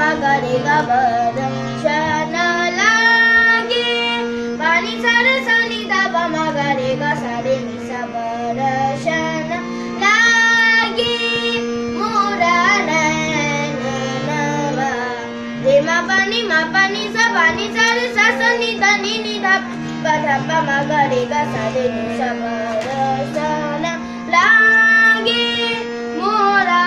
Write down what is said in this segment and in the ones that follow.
गरेगा वर्षन लागे पानी सरसनी दबमा गरेगा सारे निसा वर्षन लागे मोरा नैनवा रेमा पानी सबानी सरसनी धनी निधा पधपमा गरेगा सारे निसा वर्षन लागे मोरा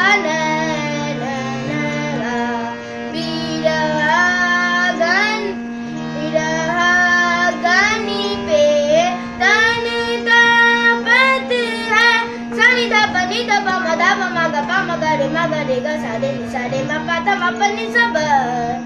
Magare ga sa de ni sa de ma pa ta ma pa ni sa ba